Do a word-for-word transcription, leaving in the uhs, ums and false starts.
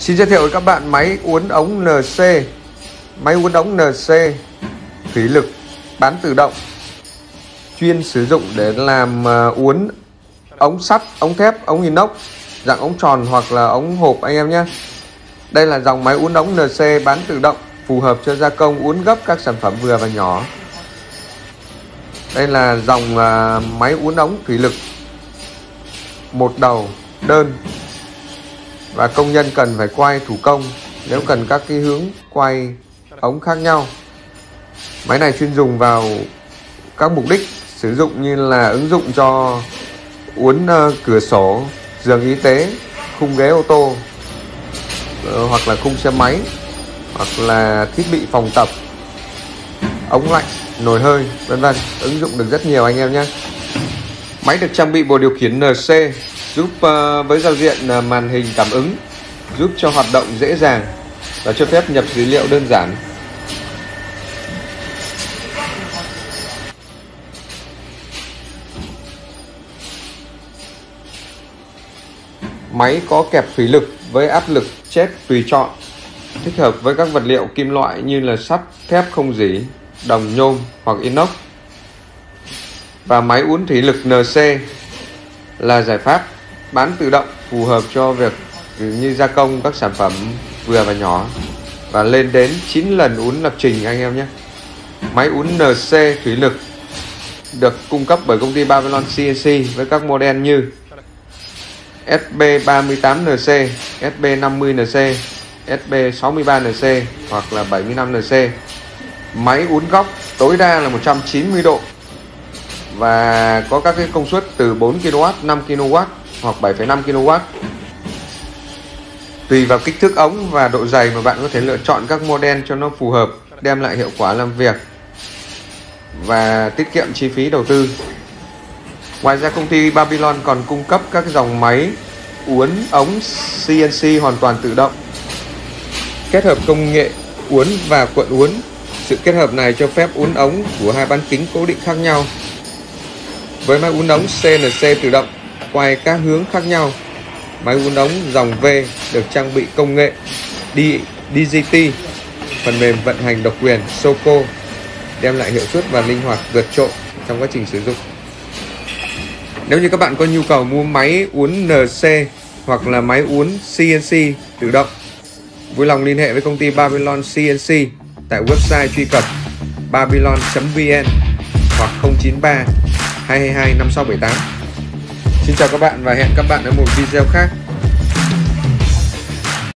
Xin giới thiệu với các bạn máy uốn ống en xê. Máy uốn ống en xê thủy lực bán tự động, chuyên sử dụng để làm uốn ống sắt, ống thép, ống inox, dạng ống tròn hoặc là ống hộp anh em nhé. Đây là dòng máy uốn ống en xê bán tự động, phù hợp cho gia công uốn gấp các sản phẩm vừa và nhỏ. Đây là dòng máy uốn ống thủy lực một đầu đơn, và công nhân cần phải quay thủ công nếu cần các cái hướng quay ống khác nhau. Máy này chuyên dùng vào các mục đích sử dụng như là ứng dụng cho uốn cửa sổ, giường y tế, khung ghế ô tô, hoặc là khung xe máy, hoặc là thiết bị phòng tập, ống lạnh, nồi hơi, vân vân. Ứng dụng được rất nhiều anh em nhé. Máy được trang bị bộ điều khiển en xê giúp uh, với giao diện uh, màn hình cảm ứng, giúp cho hoạt động dễ dàng và cho phép nhập dữ liệu đơn giản. Máy có kẹp thủy lực với áp lực chết tùy chọn, thích hợp với các vật liệu kim loại như là sắt, thép không rỉ, đồng, nhôm hoặc inox. Và máy uốn thủy lực en xê là giải pháp bán tự động phù hợp cho việc như gia công các sản phẩm vừa và nhỏ, và lên đến chín lần uốn lập trình anh em nhé. Máy uốn en xê thủy lực được cung cấp bởi công ty Babylon xê en xê với các model như ét bê ba mươi tám en xê, ét bê năm mươi en xê, ét bê sáu mươi ba en xê hoặc là bảy mươi lăm en xê. Máy uốn góc tối đa là một trăm chín mươi độ và có các cái công suất từ bốn ki lô oát, năm ki lô oát hoặc bảy phẩy năm ki lô oát. Tùy vào kích thước ống và độ dày mà bạn có thể lựa chọn các model cho nó phù hợp, đem lại hiệu quả làm việc và tiết kiệm chi phí đầu tư. Ngoài ra công ty Babylon còn cung cấp các dòng máy uốn ống xê en xê hoàn toàn tự động, kết hợp công nghệ uốn và cuộn uốn. Sự kết hợp này cho phép uốn ống của hai bán kính cố định khác nhau. Với máy uốn ống xê en xê tự động quay các hướng khác nhau, máy uốn ống dòng V được trang bị công nghệ đê giê tê, phần mềm vận hành độc quyền Soco, đem lại hiệu suất và linh hoạt vượt trội trong quá trình sử dụng. Nếu như các bạn có nhu cầu mua máy uốn en xê hoặc là máy uốn xê en xê tự động, vui lòng liên hệ với công ty Babylon xê en xê tại website truy cập babylon chấm vn hoặc không chín ba hai hai hai năm sáu bảy tám. Xin chào các bạn và hẹn các bạn ở một video khác.